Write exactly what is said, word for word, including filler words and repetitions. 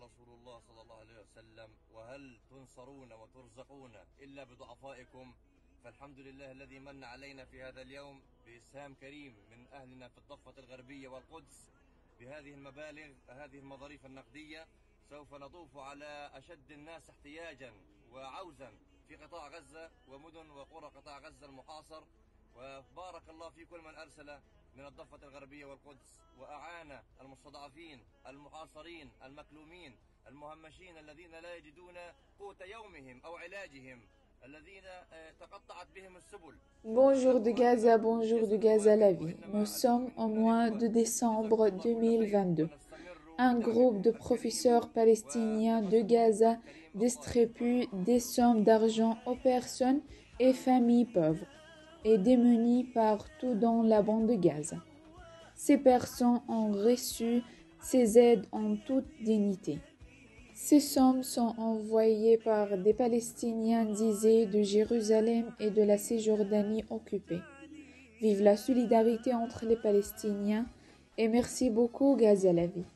رسول الله صلى الله عليه وسلم وهل تنصرون وترزقون إلا بضعفائكم. فالحمد لله الذي من علينا في هذا اليوم بإسهام كريم من أهلنا في الضفة الغربية والقدس بهذه المبالغ هذه المظاريف النقدية. سوف نطوف على أشد الناس احتياجا وعوزا في قطاع غزة ومدن وقرى قطاع غزة المحاصر. وبارك الله في كل من أرسل من الضفة الغربية والقدس وأعان المستضعفين المحاصرين المكلومين المهمشين الذين لا يجدون قوت يومهم أو علاجهم الذين تقطعت بهم السبل. Bonjour de Gaza, bonjour de Gaza la vie. Nous sommes au mois de décembre deux mille vingt-deux. Un groupe de professeurs palestiniens de Gaza distribue des sommes d'argent aux personnes et familles pauvres et démunies partout dans la bande de Gaza. Ces personnes ont reçu ces aides en toute dignité. Ces sommes sont envoyées par des Palestiniens disés de Jérusalem et de la Cisjordanie occupée. Vive la solidarité entre les Palestiniens et merci beaucoup Gaza la vie.